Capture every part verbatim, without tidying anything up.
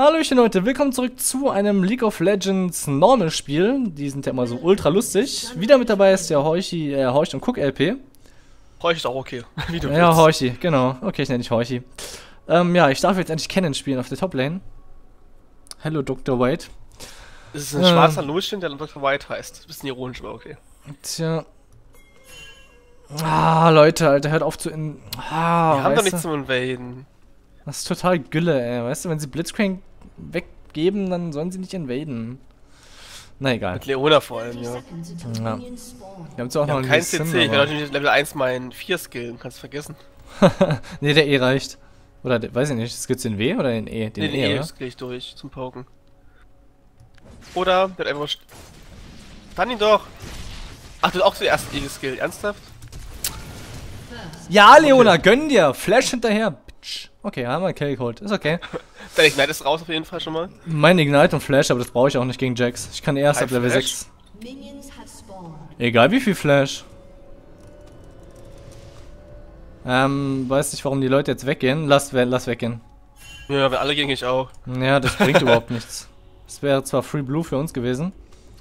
Hallöchen Leute, willkommen zurück zu einem League of Legends Normal Spiel. Die sind ja immer so ultra lustig. Wieder mit dabei ist der Horchi, äh, Horch und Cook L P. Horchi ist auch okay, wie du Ja, willst. Horchi, genau. Okay, ich nenne dich Horchi. Ähm, ja, ich darf jetzt endlich Cannon spielen auf der Top-Lane. Hello, Doktor White. Das ist ein äh, schwarzer Lucian, der Doktor White heißt. Bisschen ironisch, aber okay. Tja. Ah, Leute, Alter, hört auf zu in... Ah, Wir haben doch weißt nichts du? zum Invaden. Das ist total Gülle, ey. Weißt du, wenn sie Blitzcrank weggeben, dann sollen sie nicht invaden. Na egal. Mit Leona vor allem, ja. Ja. Wir haben zwar auch Wir noch haben einen kein Sim, C C, ich aber- werde natürlich Level eins meinen vier Skillen, kannst du vergessen. Nee, der E reicht. Oder, der, weiß ich nicht, skillst du den W oder den E? Den Nee, den E, E oder? skill ich durch zum Poken. Oder, der hat einfach... st- Dann ihn doch! Ach, du hast auch zuerst E geskillt, ernsthaft? Ja, Leona, gönn dir! Flash hinterher, Bitch. Okay, haben wir einen Kill geholt. Ist okay. Dein Ignite ist raus auf jeden Fall schon mal. Mein Ignite und Flash, aber das brauche ich auch nicht gegen Jax. Ich kann erst Kein ab Level Flash? sechs. Egal wie viel Flash. Ähm, weiß nicht, warum die Leute jetzt weggehen. Lass, we- lass weggehen. Ja, wir alle gegen ich auch. Ja, das bringt überhaupt nichts. Das wäre zwar Free Blue für uns gewesen.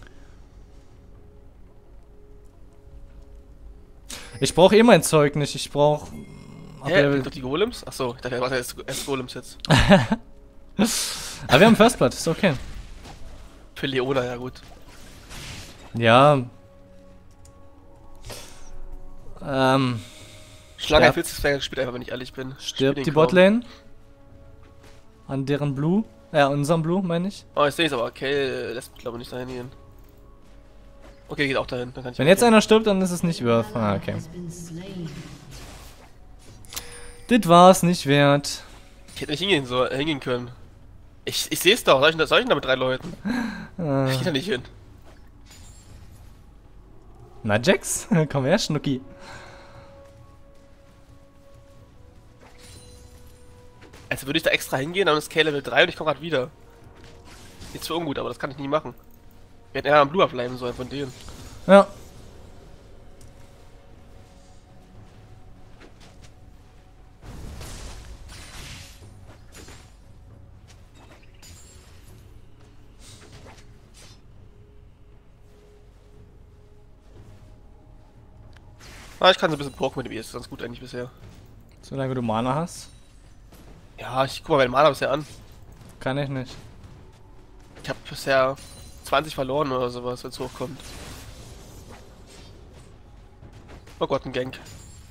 Ich brauche eh mein Zeug nicht. Ich brauche... Hä, doch die Golems? Achso, ich dachte, er war erst erst Golems jetzt. Aber wir haben First Blood, ist okay. Für Leona, ja gut. Ja. Ähm, Schlange Stirb. vierzig Zwerge gespielt einfach, wenn ich ehrlich bin. stirbt Spiel die den kaum. Botlane. An deren Blue. Ja, an unserem Blue, meine ich. Oh, ich sehe es aber, okay, lässt mich glaube ich nicht dahin gehen. Okay, geht auch dahin, dann kann ich Wenn auch jetzt gehen. einer stirbt, dann ist es nicht worth. Ah, okay. Das war's nicht wert. Ich hätte nicht hingehen, so, hingehen können. Ich, ich sehe es doch, soll ich, soll ich denn da mit drei Leuten? Äh, Ich geh da nicht hin. na, Jax? Komm her, Schnucki. Also würde ich da extra hingehen, dann ist K Level drei und ich komme gerade wieder. Nicht so ungut, aber das kann ich nie machen. Wir hätten ja am Blue bleiben sollen von denen. Ja. Ah, ich kann so ein bisschen poken mit dem E, ist ganz gut eigentlich bisher. Solange du Mana hast, Ja, ich guck mal meinen Mana bisher an. kann ich nicht. Ich habe bisher zwanzig verloren oder sowas, wenn es hochkommt. Oh Gott, ein Gank.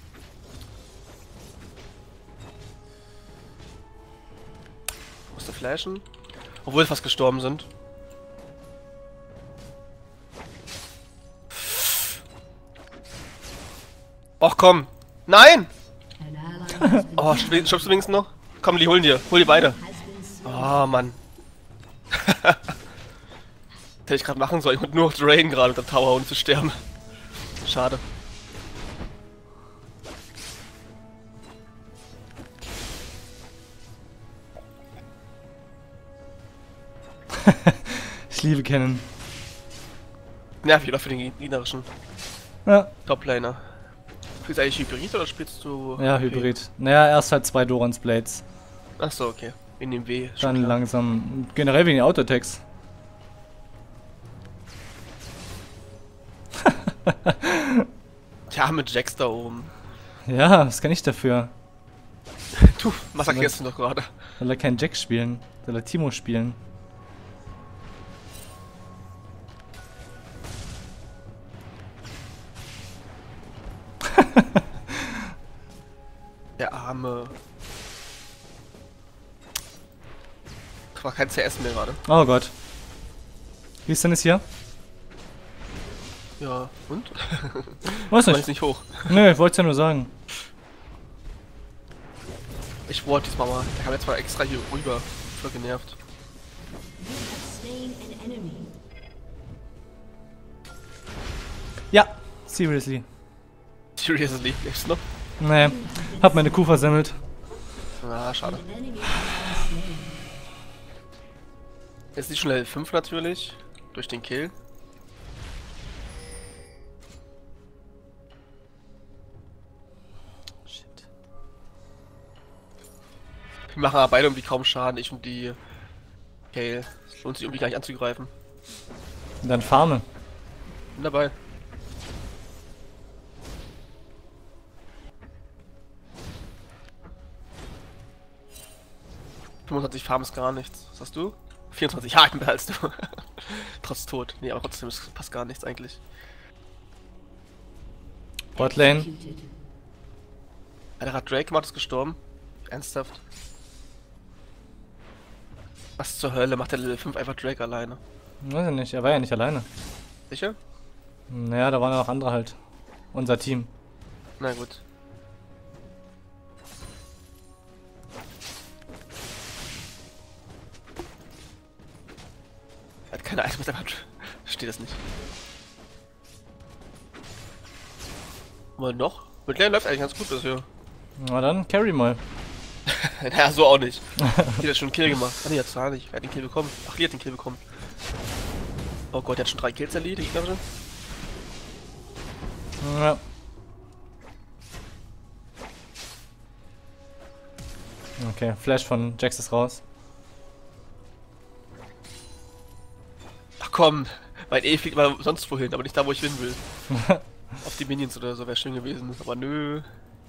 Musste flashen. Obwohl sie fast gestorben sind. Och komm! Nein! Oh, stoppst du wenigstens noch? Komm, die holen dir. Hol die beide. Oh, Mann. Hätte ich gerade machen sollen. Ich konnte nur Drain gerade unter Tower, ohne zu sterben. Schade. Ich liebe Cannon. Nervig, oder für den gegnerischen Ja. Toplaner. Spielst du eigentlich Hybrid oder spielst du... Ja, Hybrid. Naja, erst halt zwei Dorans Blades. Achso, okay. In dem W. schon Dann klar. langsam. Generell wegen den Auto-Attacks. Tja, mit Jax da oben. Ja, was kann ich dafür? Du massakrierst ihn doch gerade. Soll er keinen Jack spielen? Soll er Timo spielen? Der arme... War kein C S mehr gerade. Oh Gott. Wie ist denn es hier? Ja, und? Weiß War nicht. jetzt nicht hoch. Nö, ich wollte es ja nur sagen. Ich ward diesmal mal. Der kam jetzt mal extra hier rüber. Voll genervt. Ja, seriously. Seriously, lebst du noch? Nee, hab meine Kuh versemmelt. Ah, schade. Jetzt nicht schon Level fünf natürlich. Durch den Kill. Wir machen aber beide irgendwie kaum Schaden. Ich und die Okay, es lohnt sich irgendwie gar nicht anzugreifen. Und dann farme. Bin dabei. fünfundzwanzig Farm ist gar nichts. Was hast du? vierundzwanzig. Ja, ich bin besser als du. Trotz tot. Nee, aber trotzdem ist passt gar nichts eigentlich. Botlane. Alter, hat Drake gemacht, ist gestorben. Ernsthaft? Was zur Hölle macht der Level fünf einfach Drake alleine? Weiß ich nicht, er war ja nicht alleine. Sicher? Naja, da waren ja noch andere halt. Unser Team. Na gut. Er hat keine Items, aber versteht das nicht. Mal noch? Mit Lane läuft eigentlich ganz gut bisher. Na dann, carry mal. Naja, so auch nicht. Die hat schon einen Kill gemacht. Ah, nee, jetzt gar nicht. Er hat den Kill bekommen. Ach, Lee hat den Kill bekommen. Oh Gott, der hat schon drei Kills, der Lee, ich glaube schon. Ja. Okay, Flash von Jax ist raus. Ach komm, mein E fliegt mal sonst wohin, aber nicht da, wo ich hin will. Auf die Minions oder so wäre schön gewesen, aber nö.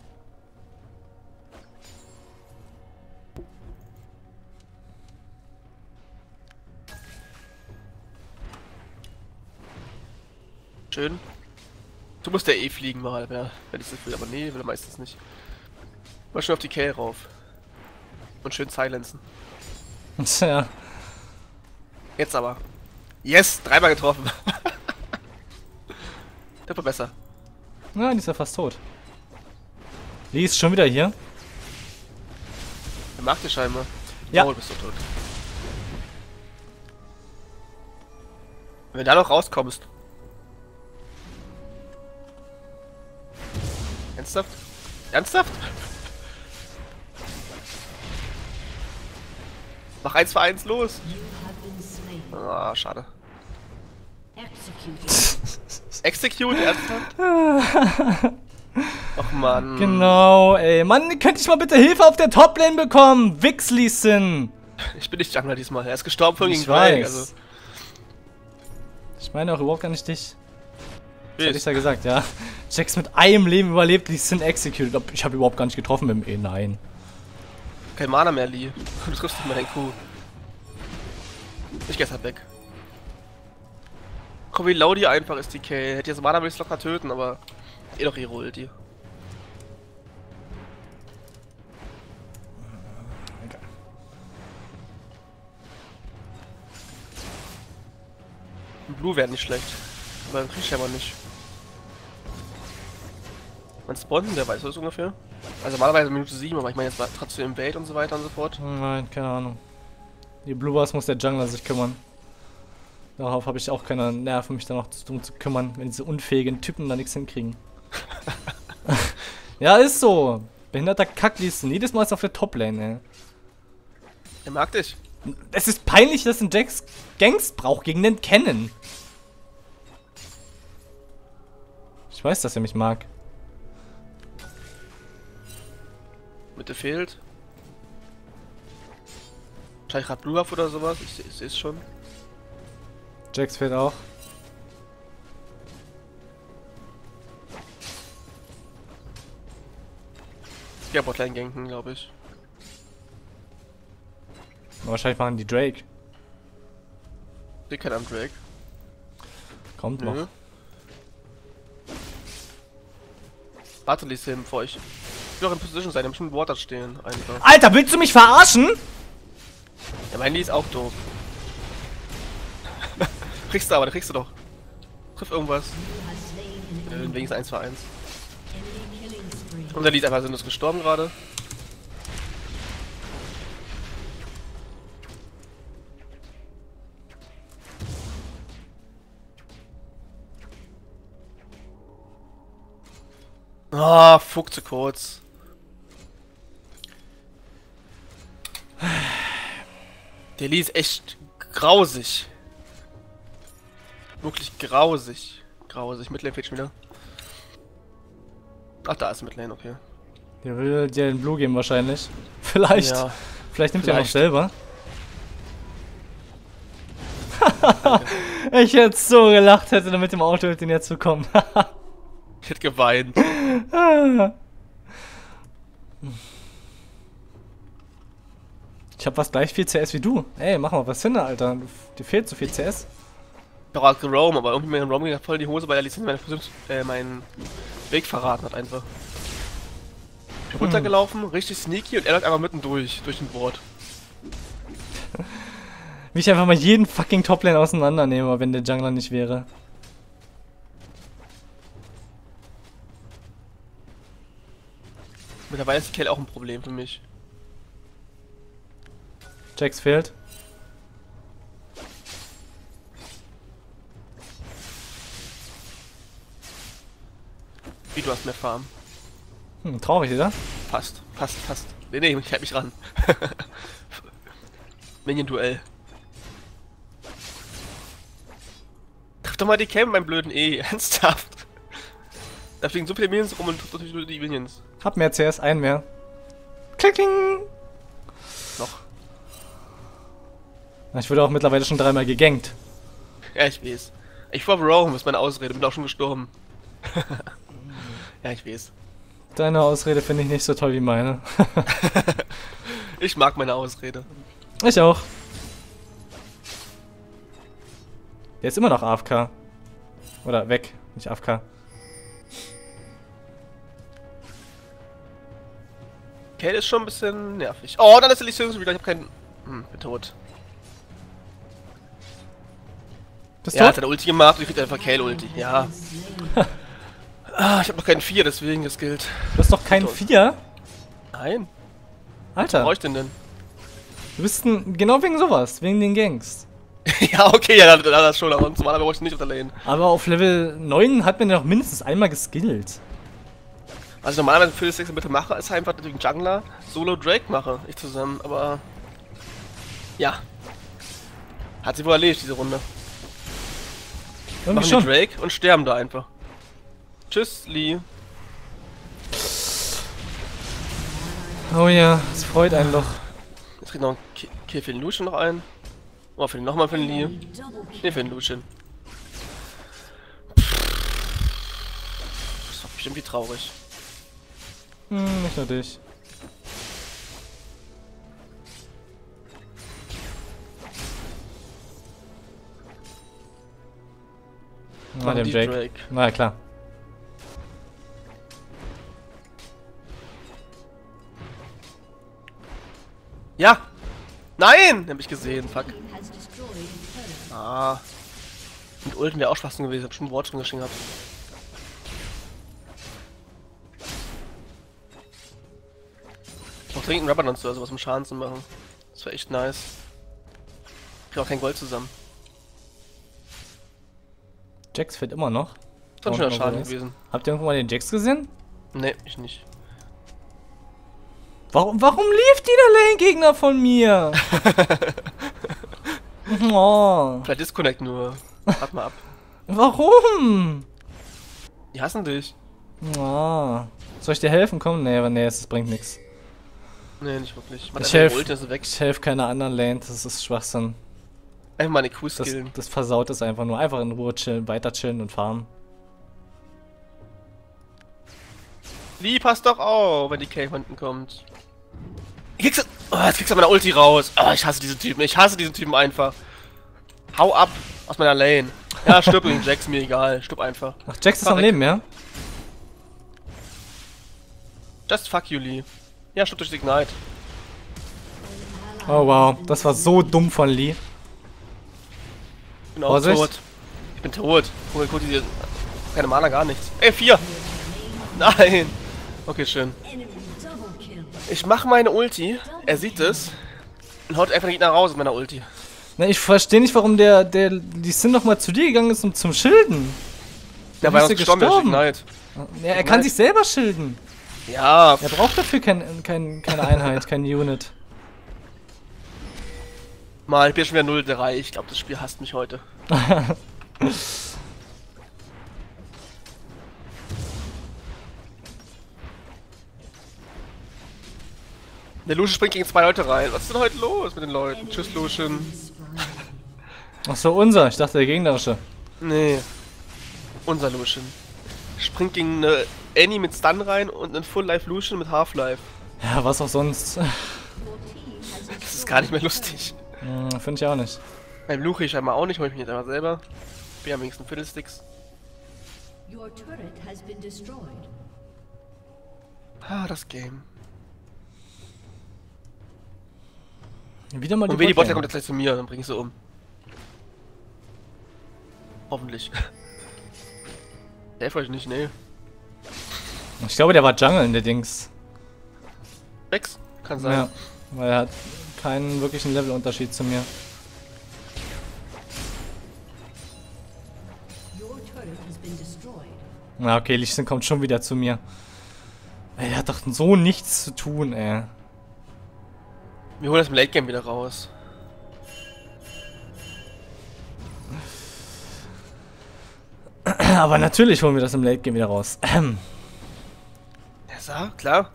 Schön. Du musst ja eh fliegen mal, wenn, wenn ich das will, aber nee, will er meistens nicht. Mal schön auf die K rauf. Und schön silenzen. Tja. Jetzt aber. Yes, dreimal getroffen. Der war besser. Na, die ist ja fast tot. Die ist schon wieder hier. Er macht dir scheinbar. Ja. Oh, du bist doch tot. Wenn du da noch rauskommst. Ernsthaft? Ernsthaft? Mach eins für eins los. Ah, schade. Execute, ernsthaft? Och Mann. Genau, ey. Mann, könnte ich mal bitte Hilfe auf der Toplane bekommen? Wixließen. Ich bin nicht Jungler diesmal. Er ist gestorben von Ich gegen Drake, weiß. also. Ich meine auch überhaupt gar nicht dich. Das Ist. hätte ich ja gesagt, ja. Jax mit einem Leben überlebt, die sind executed. Ich habe überhaupt gar nicht getroffen mit dem E. Nein. Kein Mana mehr, Lee. Du triffst nicht mal den Kuh. Ich geh jetzt halt weg. Komm, wie low die einfach ist, die K. Hätte jetzt Mana, würde ich locker töten, aber eh doch ihre Ulti. Blue wäre nicht schlecht. Aber krieg ich aber nicht. Mein Spawn, der weiß das ungefähr. Also normalerweise Minute sieben, aber ich meine jetzt war trotzdem Invade und so weiter und so fort. Nein, keine Ahnung. Die Blue Bars muss der Jungler sich kümmern. Darauf habe ich auch keine Nerven, mich da noch drum zu kümmern, wenn diese unfähigen Typen da nichts hinkriegen. Ja, ist so. Behinderter Kacklisten. Jedes Mal ist auf der Toplane, ey. Er mag dich. Es ist peinlich, dass ein Jax Gangs braucht gegen den Kennen. Ich weiß, dass er mich mag. Mitte fehlt. Wahrscheinlich gerade Blue Buff oder sowas. Ich, ich sehe es schon. Jax fehlt auch. Ja, Botlane ganken, glaube ich. Wahrscheinlich machen die Drake. Ich kein am Drake. Kommt Nö. noch. Warte, lies hin, bevor ich. Ich will auch in Position sein, der muss schon Water stehen. Einfach. Alter, willst du mich verarschen? Ja, mein Lee ist auch doof. Kriegst du aber, da kriegst du doch. Triff irgendwas. Äh, wenigstens eins für eins. Und der Lee ist einfach sinnlos gestorben gerade. Ah, oh, Fuck zu kurz. Der Lee ist echt grausig. Wirklich grausig. Grausig. Midlane fehlt schon wieder. Ach, da ist Midlane, okay. Der will dir den Blue geben wahrscheinlich. Vielleicht. Ja, Vielleicht nimmt er noch vielleicht. selber. Ich hätte so gelacht, hätte mit dem Auto den jetzt bekommen. Ich hätte geweint. Ich hab fast gleich viel C S wie du. Ey, mach mal was hin, Alter. Dir fehlt so viel C S. Ich habe auch geroam, aber irgendwie mir im Roaming voll die Hose, weil er Lizenz meine Versuchs äh, meinen Weg verraten hat einfach. Ich bin hm. runtergelaufen, richtig sneaky und er lag einfach mitten durch, durch den Board. Wie ich einfach mal jeden fucking Toplane auseinandernehme, wenn der Jungler nicht wäre. Mittlerweile ist die Kill auch ein Problem für mich. Jax fehlt. Wie, du hast mehr Farm? Hm, traurig, oder? Fast, fast, fast. Nee, nee, ich halt mich ran. Minion-Duell. Treff doch mal die Cam, mein blöden E. Ernsthaft. Da fliegen so viele Minions rum und trifft natürlich nur die Minions. Hab mehr C S, einen mehr. Klick, kling. Noch. Ich wurde auch mittlerweile schon dreimal gegankt. Ja, ich weiß. Ich war Rome, ist meine Ausrede, bin auch schon gestorben. Ja, ich weiß. Deine Ausrede finde ich nicht so toll wie meine. Ich mag meine Ausrede. Ich auch. Der ist immer noch A F K. Oder weg, nicht A F K. Kale ist schon ein bisschen nervig. Oh, dann ist der Lizenz wieder. Ich hab keinen. Hm, bin tot. Bist ja, du? hat er Ulti gemacht und ich krieg einfach Kale-Ulti. Ja. Ah, ich hab noch keinen vier, deswegen das gilt. Du hast doch keinen vier? Nein. Alter. Was brauch ich denn denn? Du bist ein, genau wegen sowas, wegen den Gangs. Ja, okay, ja, dann, dann das schon, aber normalerweise brauch ich nicht auf der Lane. Aber auf Level neun hat man ja noch mindestens einmal geskillt. Was ich normalerweise für das nächste Bitte mache, ist einfach natürlich einen Jungler Solo Drake mache, ich zusammen, aber ja. Hat sie wohl erledigt, diese Runde. Irgendwie Machen schon. die Drake und sterben da einfach. Tschüss, Lee. Oh ja, es freut einen doch. Jetzt kriegt noch ein Kill für den Lucian noch ein. Oh, für den nochmal für den Lee. Ne, für den Lucian. Das war bestimmt wie traurig. Hm, nicht nur dich. Na, dem Drake. Drake. Na ja, klar. Ja! Nein! Hab ich gesehen, fuck. Ah. Mit Ulten wäre auch Schwachsinn gewesen, hab schon ein Wort schon geschrieben gehabt. Ich brauch dringend einen Rubber-Dance oder sowas, um Schaden zu machen. Das wäre echt nice. Ich krieg auch kein Gold zusammen. Jax fehlt immer noch. Das ist schon Schaden gewesen. Habt ihr irgendwo mal den Jax gesehen? Ne, ich nicht. Warum, warum lief die der Lane-Gegner von mir? Oh. Vielleicht Disconnect nur. Warte mal ab. Warum? Die hassen dich. Oh. Soll ich dir helfen? Komm, nee, aber nee, es bringt nichts. Nee, nicht wirklich. Man ich helfe helf keiner anderen Lane, das ist Schwachsinn. Einfach mal eine Q das, skillen. das versaut es einfach nur. Einfach in Ruhe chillen, weiter chillen und farmen. Lee, pass doch auf, wenn die Cave hinten kommt. Kriegst du, oh, jetzt kriegst du meine Ulti raus. Oh, ich hasse diesen Typen. Ich hasse diesen Typen einfach. Hau ab aus meiner Lane. Ja, stirb ihn, Jax, mir egal. Stirb einfach. Ach, Jax ist am Leben, ja? Just fuck you, Lee. Ja, stirb durch Ignite. Oh wow, das war so dumm von Lee. Ich bin auch Vorsicht. tot. Ich bin tot. Guck, guck, diese. Keine Mana, gar nichts. Ey, vier! Nein! Okay, schön. Ich mache meine Ulti, er sieht es und haut einfach den Gegner raus mit meiner Ulti. Na, ich verstehe nicht, warum der, der, die Sin noch mal zu dir gegangen ist, um zum Schilden. Der war gestorben, der Ignite. Ja, er kann sich selber schilden. Ja. Er braucht dafür kein, kein, keine Einheit, kein Unit. Mal, ich bin schon wieder null drei. Ich glaube, das Spiel hasst mich heute. Der Lucian springt gegen zwei Leute rein. Was ist denn heute los mit den Leuten? Tschüss, Lucian. Achso, unser. Ich dachte der gegnerische. Nee. Unser Lucian. Springt gegen eine Annie mit Stun rein und einen Full Life Lucian mit Half-Life. Ja, was auch sonst. Das ist gar nicht mehr lustig. Hm, finde ich auch nicht. Beim Luche ich einmal auch nicht, hol ich mich jetzt einmal selber. Wir haben wenigstens Fiddlesticks. Ah, das Game. Wieder mal die Und wenn die Botlane Botlane. kommt jetzt gleich zu mir, dann bring ich sie um. Hoffentlich. Helf euch nicht, nee. Ich glaube, der war Jungle in der Dings. Rex? Kann sein. Ja, weil er hat keinen wirklichen Levelunterschied zu mir. Na okay, Lich Sin kommt schon wieder zu mir. Ey, er hat doch so nichts zu tun, ey. Wir holen das im Late Game wieder raus. Aber natürlich holen wir das im Late Game wieder raus. Ähm. Ja, sag, klar.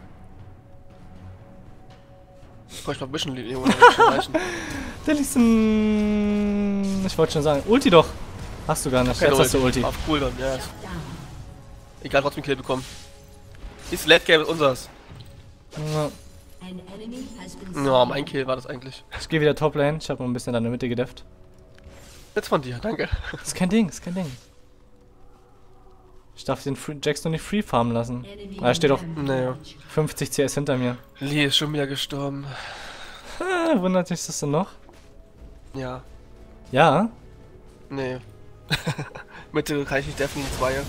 Ich bräuchte noch ein bisschen Leon. Der Lich Sin... Ich wollte schon sagen, Ulti doch. Hast du gar nicht. Jetzt Jetzt hast du Ulti. Auf Cooldown, ja. Ist egal, trotzdem Kill bekommen. Dieses Late Game ist unseres. Ja. Ja, mein Kill war das eigentlich. Ich gehe wieder Top Lane. Ich habe noch ein bisschen in der Mitte gedefft. Jetzt von dir, danke. Das ist kein Ding, das ist kein Ding. Ich darf den Free Jax noch nicht free farmen lassen. Ah, er steht doch Naja. fünfzig C S hinter mir. Lee ist schon wieder gestorben. Ah, wundert dich das denn noch? Ja. Ja? Nee. Mitte kann ich nicht deffen, die Zweier.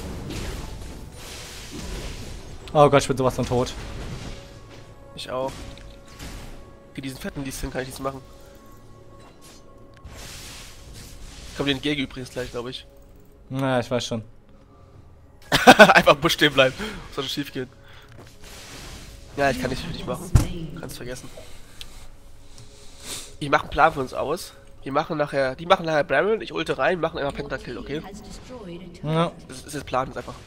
Oh Gott, ich bin sowas von tot. Ich auch. Für diesen fetten Lieschen kann ich nichts machen. Kommt den Gege übrigens gleich, glaube ich. Naja, ich weiß schon. Einfach im Busch stehen bleiben. Soll schon schief gehen. Ja, ich kann nicht für dich machen. Kannst vergessen. Ich mache einen Plan für uns aus. Wir machen nachher, die machen nachher Baron, ich ulte rein, machen immer Pentakill, okay? Ja. Das ist jetzt Plan, das ist einfach.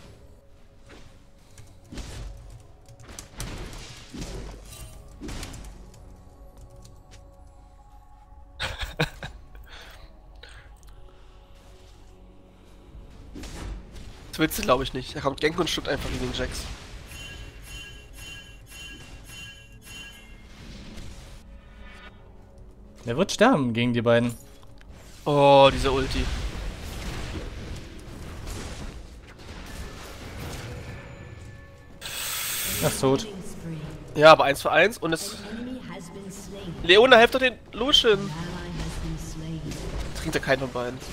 Das willst du, glaube ich, nicht. Da kommt Genk und stimmt einfach gegen den Jax. Der wird sterben gegen die beiden. Oh, diese Ulti. Er ist tot. Ja, aber eins für eins und es... Leona, helft doch den Lucian. Trinkt ja keinen von beiden.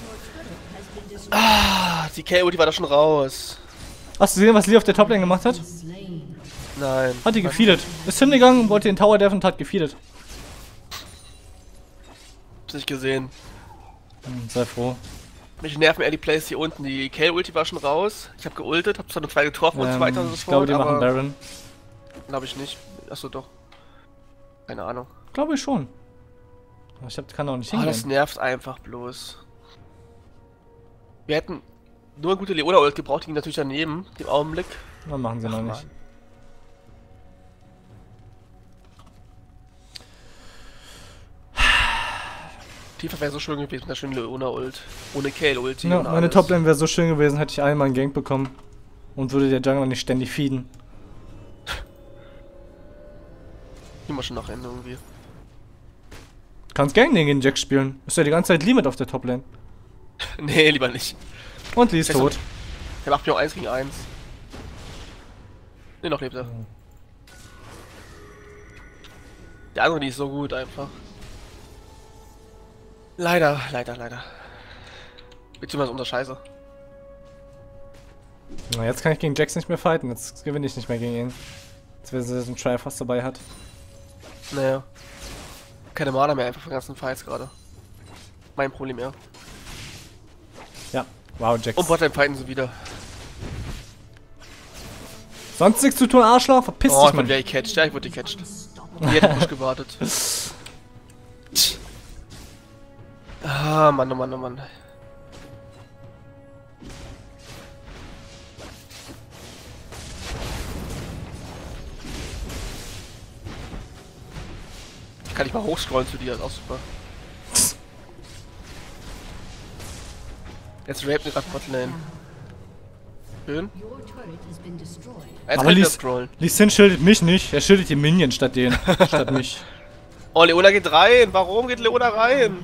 Ah, die K-Ulti war da schon raus. Hast du gesehen, was Lee auf der Toplane gemacht hat? Nein. Hat die gefeedet. Ist hingegangen, wollte den Tower deffen und hat gefeedet. Hab's nicht gesehen. Hm, sei froh. Mich nerven eher die Plays hier unten. Die K-Ulti war schon raus. Ich hab geultet, hab zwar nur zwei getroffen und Ähm, so weiter und so ich glaube, die machen aber... Baron. Glaube ich nicht. Achso, doch. Keine Ahnung. Glaube ich schon. Aber ich hab, kann auch nicht Oh, hingehen. das nervt einfach bloß. Wir hätten nur eine gute Leona-Ult gebraucht, die ging natürlich daneben, im Augenblick. Dann machen sie Ach, noch nicht. Mann. Tiefer wäre so schön gewesen mit der schönen Leona-Ult. Ohne Kale-Ulti. Ja, und meine alles. Toplane wäre so schön gewesen, hätte ich einmal einen Gank bekommen. Und würde der Jungler nicht ständig feeden. Immer schon nach Ende irgendwie. Kannst gegen den gegen Jack spielen. Ist ja die ganze Zeit Limit auf der Toplane. Nee, lieber nicht. Und Lee ist Sechs- tot. Der macht mir auch eins gegen eins. Nee, noch lebt er. Der andere, die ist so gut einfach. Leider, leider, leider. Beziehungsweise unser Scheiße. Na, jetzt kann ich gegen Jax nicht mehr fighten. Jetzt gewinne ich nicht mehr gegen ihn. Jetzt, wenn er so einen Triforce dabei hat. Naja. Keine Mana mehr einfach von ganzen Fights gerade. Mein Problem, ja. Ja, wow, Jax. Und Botlane fighten sie wieder. Sonst nichts zu tun, Arschloch. Verpiss Oh, dich, ich Mann. wurde gecatcht. Ja, ich wurde gecatcht. Die hätte Push gewartet. Ah, Mann, oh Mann, oh Mann. Ich kann nicht mal hochscrollen zu dir, das ist auch super. Jetzt rapen wir gerade Botlane. Schön. Jetzt Aber kann ich Lee, das scrollen. Lee Sin schildet mich nicht. Er schildet die Minion statt den. statt mich. Oh, Leona geht rein. Warum geht Leona rein?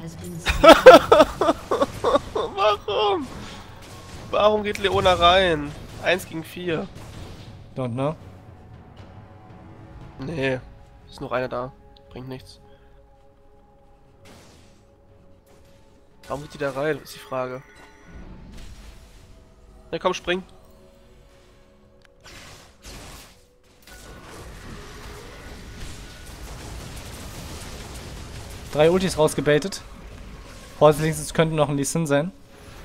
Warum? Warum geht Leona rein? eins gegen vier. Don't know. Nee. Ist noch einer da. Bringt nichts. Warum geht die da rein? Ist die Frage. Na komm, spring. Drei Ultis rausgebaitet. Vorsichtig, es könnte noch ein Lee Sin sein.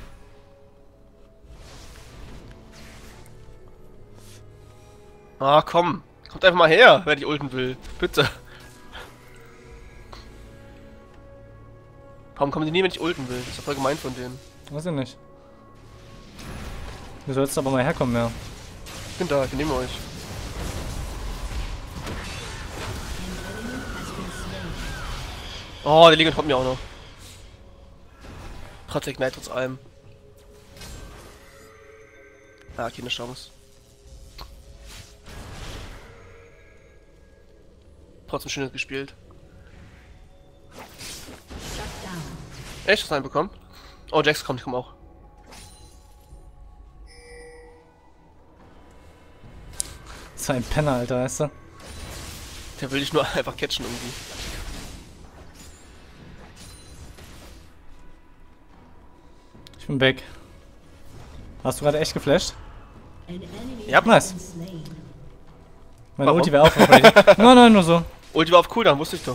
Ah, komm. Kommt einfach mal her, wer die ulten will. Bitte. Warum kommen die nie, wenn ich ulten will? Das ist doch voll gemein von denen. Weiß ich nicht. Du sollst aber mal herkommen, ja. Ich bin da, ich nehme euch. Oh, der Legion kommt mir auch noch. Trotz Ignite, trotz allem. Ah, keine Chance. Trotzdem schön gespielt. Echt, was bekommen? Oh, Jax kommt, ich komm auch. So ein Penner, Alter, weißt du? Der will dich nur einfach catchen irgendwie. Ich bin weg. Hast du gerade echt geflasht? Ja, nice. Meine Warum? Ulti wäre auch noch ready. Nein, nein, nur so. Ulti war auf Cooldown, wusste ich doch.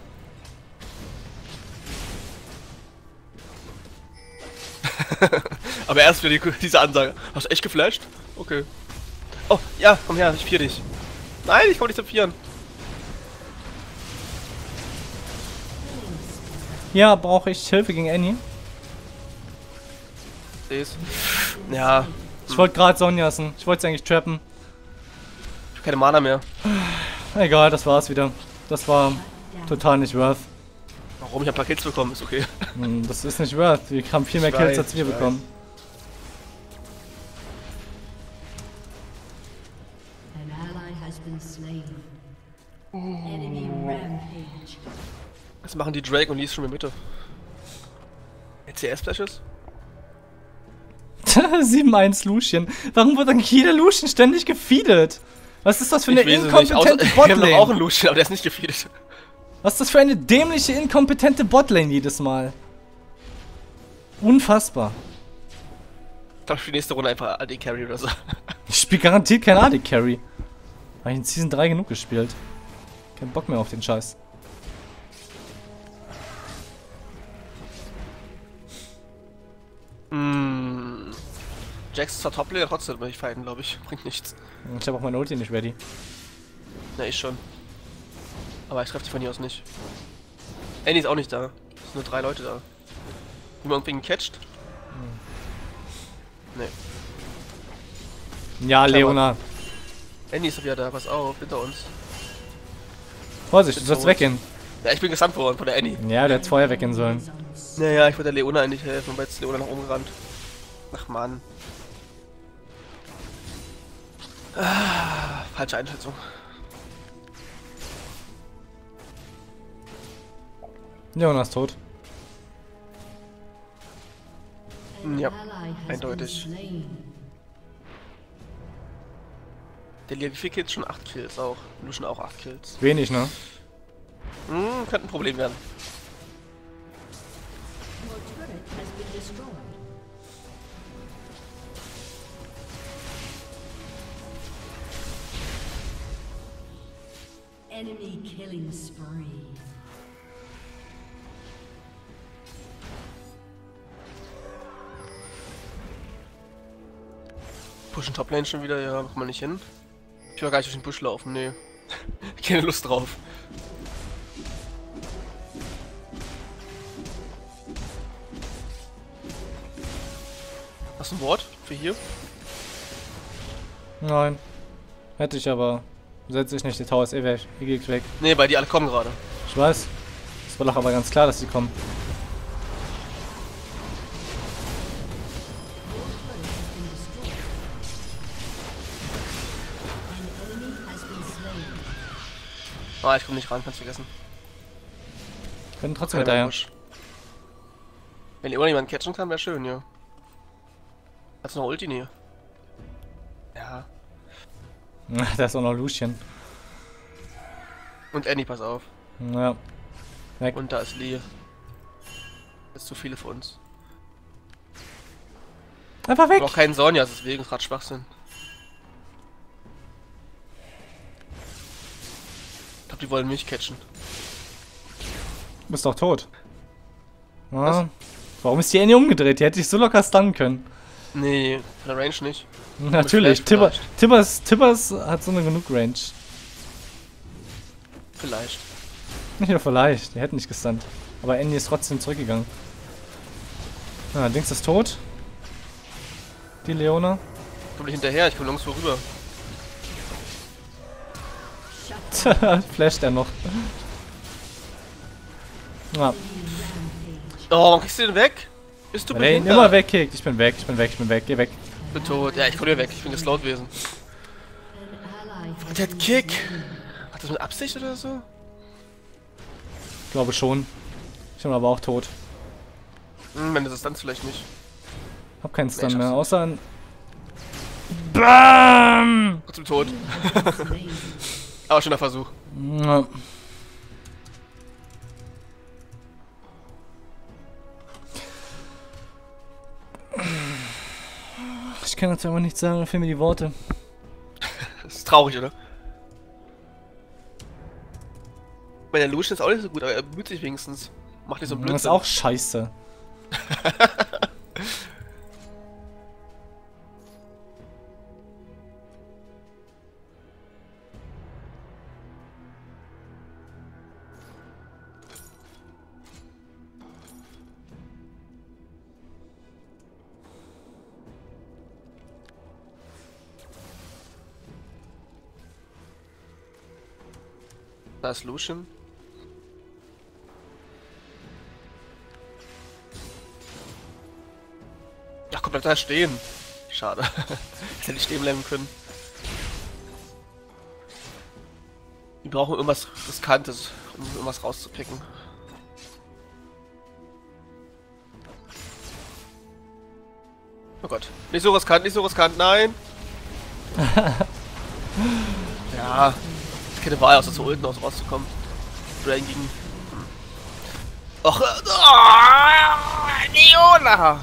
Aber erst für die, diese Ansage. Hast du echt geflasht? Okay. Oh, ja, komm her, ich vier dich. Nein, ich komm nicht zum Vieren. Ja, brauche ich Hilfe gegen Annie? Seh's. Ja. Ich wollte gerade Sonjasen. Ich wollte sie eigentlich trappen. Ich hab keine Mana mehr. Egal, das war's wieder. Das war total nicht worth. Warum? Ich hab ein paar Kills bekommen, ist okay. Hm, das ist nicht worth. Wir haben viel mehr Ich Kills weiß, als wir ich bekommen. Was machen die Drake und Lee schon in der Mitte? C S-Splashes? sieben eins Lucian. Warum wird dann jeder Lucian ständig gefeedet? Was ist das für eine Ich weiß es inkompetente nicht. Außer- Wir haben doch auch Botlane? einen Lucian, aber der ist nicht gefeedet. Was ist das für eine dämliche, inkompetente Botlane jedes Mal? Unfassbar. Ich glaube, ich spiele nächste Runde einfach A D Carry oder so. Ich spiele garantiert kein A D Carry. Habe ich in Season drei genug gespielt. Kein Bock mehr auf den Scheiß. Mm. Jax ist zwar Top-Laner, trotzdem will ich fighten, glaube ich. Bringt nichts. Ich habe auch meine Ulti nicht ready. Na, ich schon. Aber ich treffe die von hier aus nicht. Annie ist auch nicht da. Es sind nur drei Leute da. Wie man irgendwen catcht? Nee. Ja, Leona. Annie ist doch wieder da, pass auf, hinter uns. Vorsicht, du Bin sollst tot. weggehen. Ja, ich bin gesandt worden von der Annie. Ja, der hätte vorher weggehen sollen. Naja, ich wollte der Leona eigentlich helfen, aber jetzt ist Leona nach oben gerannt. Ach man. Ah, falsche Einschätzung. Leona ist tot. Ja, eindeutig. Der Lia, wie viele Kills? Schon acht Kills auch. Lucian auch acht Kills. Wenig, ne? Hm, könnte ein Problem werden. Enemy killing spree. Pushen Toplane schon wieder, ja, mach mal nicht hin. Ich will gar nicht durch den Busch laufen, nee. Keine Lust drauf. Hast du ein Wort für hier? Nein. Hätte ich aber. Setze ich nicht, die Tower ist eh weg. Hier geht's weg. Nee, weil die alle kommen gerade. Ich weiß. Es war doch aber ganz klar, dass die kommen. Ah, ich komm nicht ran, kannst vergessen. Können trotzdem hinterher. Wenn ihr jemanden catchen kann, wäre schön, ja. Hast du noch Ulti? Nee. Ja. Da ist auch noch Lucian. Und Annie, pass auf. Ja. Weg. Und da ist Lee. Das ist zu viele für uns. Einfach weg! Ich brauch keinen Sonja, deswegen ist gerade Schwachsinn. Ich glaube, die wollen mich catchen. Du bist doch tot. Ah. Warum ist die Annie umgedreht? Die hätte ich so locker stunnen können. Nee, von der Range nicht. Natürlich, Tipper, Tippers, Tippers hat so eine genug Range. Vielleicht. Nicht nur vielleicht, die hätten nicht gestunt. Aber Annie ist trotzdem zurückgegangen. Ah, Dings ist tot. Die Leona. Ich komm nicht hinterher, ich komm nirgendwo rüber. Flasht er noch. Ja. Oh, warum kriegst du den weg? Bist du Weil er ihn immer wegkickt. Ich bin weg, ich bin weg, ich bin weg, geh weg. Ich bin tot. Ja, ich komm hier weg, ich bin geslowt gewesen. Der hat Kick. Hat das mit Absicht oder so? Ich glaube schon. Ich bin aber auch tot. Hm, wenn das ist dann vielleicht nicht. Hab keinen Stun Nee, mehr, schaffst außer ein... BAM! Trotzdem tot. Aber schöner Versuch. Ja. Ich kann dazu aber nichts sagen, da fehlen mir die Worte. Das ist traurig, oder? Bei der Lucian ist auch nicht so gut, aber er bemüht sich wenigstens. Macht nicht so einen Blödsinn. Das ist auch scheiße. Da ist Lucian. Ach komm, bleib da stehen. Schade. Hätte nicht stehen bleiben können. Wir brauchen irgendwas Riskantes, um irgendwas rauszupicken. Oh Gott. Nicht so riskant, nicht so riskant, nein! Ja. Keine Wahl, außer zu ulten, aus rauszukommen. Drain gegen. Och, oh, Leona!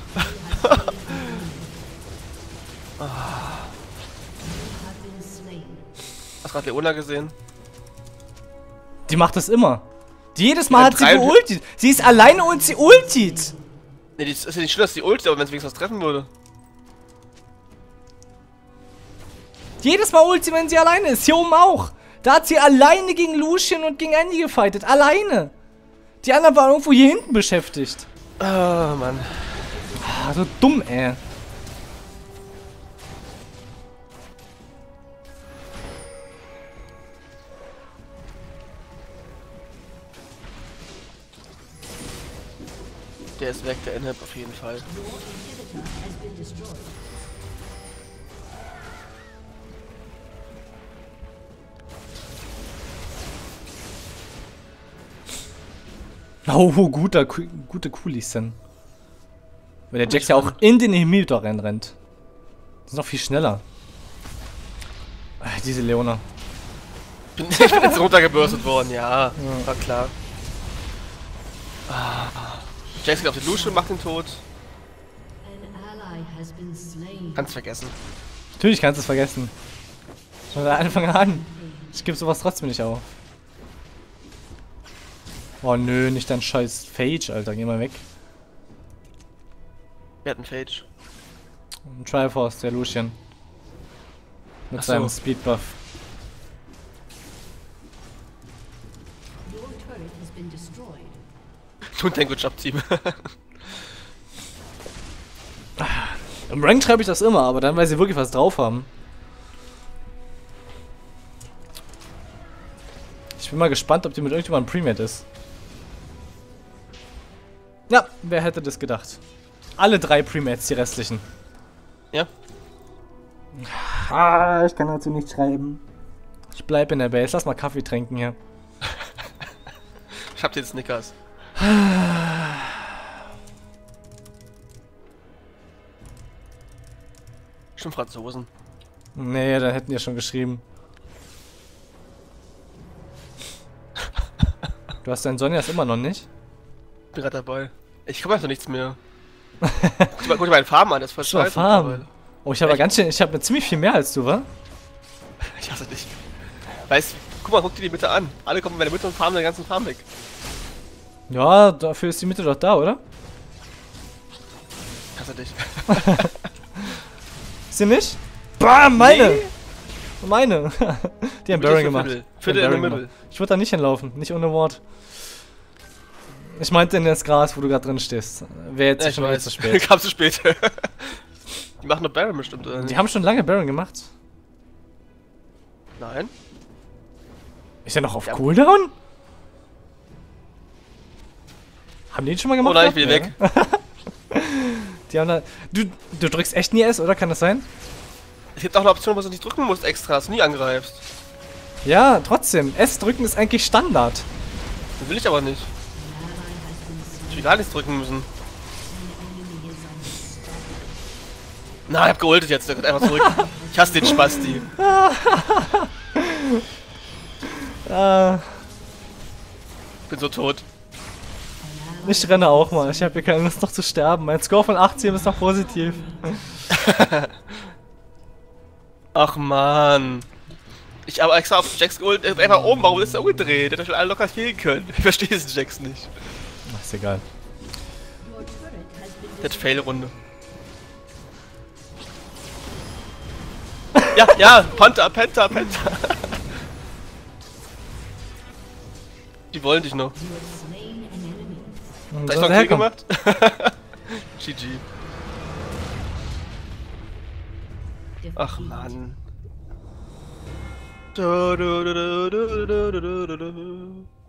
Hast gerade Leona gesehen? Die macht das immer. Die jedes Mal Ja, hat sie drei- geultit. Sie ist alleine und sie ultit. Ne, die ist ja nicht schlimm, dass die ultet, aber wenn es wenigstens was treffen würde. Jedes Mal ulti, wenn sie alleine ist. Hier oben auch. Da hat sie alleine gegen Lucian und gegen Andy gefightet. Alleine. Die anderen waren irgendwo hier hinten beschäftigt. Ah, Mann. Ah, so dumm, ey. Der ist weg, der Inhib auf jeden Fall. Oh, guter, Ku- gute Coolies denn. Weil der Jax ja auch in den Inhibitor reinrennt. Das ist noch viel schneller. Ah, diese Leona. Ich bin, ich bin jetzt runtergebürstet worden, ja, ja. War klar. Ah. Jax geht auf den Lucian, macht ihn tot. Kannst vergessen. Natürlich kannst du es vergessen. Von Anfang an. Ich gebe sowas trotzdem nicht auf. Oh nö, nicht dein scheiß Phage, Alter. Geh mal weg. Wer hat einen Phage? Ein Triforce, der Lucian. Mit Ach so. seinem Speedbuff. Tut ein Good Job, Team. Im Rank schreibe ich das immer, aber dann, weil sie wirklich was drauf haben. Ich bin mal gespannt, ob die mit irgendjemandem Premade ist. Ja, wer hätte das gedacht? Alle drei Premates, die restlichen. Ja. Ah, ich kann dazu nicht schreiben. Ich bleib in der Base. Lass mal Kaffee trinken hier. Ich hab den Snickers. Schon Franzosen. Nee, da hätten die ja schon geschrieben. Du hast deinen Sonjas immer noch nicht? Bin gerade dabei. Ich komme einfach nichts mehr. Guck dir mal, guck dir mal den Farben an, das ist voll scheiße. Farben. Oh, ich habe ganz schön, ich habe ziemlich viel mehr als du, wa? Ich hasse dich. Weißt, guck mal, guck dir die Mitte an. Alle kommen in meine Mitte und farben den ganzen Farben weg. Ja, dafür ist die Mitte doch da, oder? Ich hasse dich. Ist sie nicht? Bam, meine! Nee. Meine! Die haben Baron gemacht. Viertel, Viertel in der Mitte. Ich würde da nicht hinlaufen, nicht ohne Wort. Ich meinte in das Gras, wo du gerade drin stehst. Wäre jetzt Ja, schon wieder weiß. zu spät. Kam zu spät. Die machen noch Baron bestimmt, oder nicht? Die haben schon lange Baron gemacht. Nein. Ist er noch auf Ja. Cooldown? Haben die ihn schon mal gemacht? Oh nein, ich gehabt? bin weg. Die haben da. Du, du drückst echt nie S, oder? Kann das sein? Es gibt auch eine Option, wo du nicht drücken musst extra, dass du nie angreifst. Ja, trotzdem. S drücken ist eigentlich Standard. Das will ich aber nicht. Ich will gar nichts drücken müssen. Na, ich hab geultet jetzt, der kommt einfach zurück. Ich hasse den Spasti. Äh, Bin so tot. ich renne auch mal. Ich habe hier keine Lust noch zu sterben. Mein Score von achtzehn ist noch positiv. Ach man. Ich habe extra auf Jax geholt, er ist einfach oben, warum ist er umgedreht? Der hätte schon alle locker fehlen können. Ich verstehe diesen Jax nicht. Ach, ist egal. Der hat Fail-Runde. Ja, ja, Panther, Panther, Panther. Die wollen dich noch. Und Hast du soll noch sie einen Kill herkommen? gemacht? G G. Ach man. Du, du, du, du, du, du, du, du, du.